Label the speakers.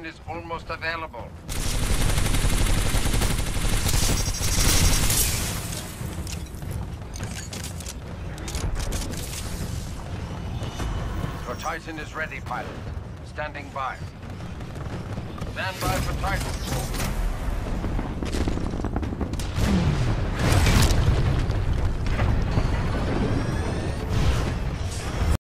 Speaker 1: Titan is almost available. Your Titan is ready, pilot. Standing by. Stand by for Titan.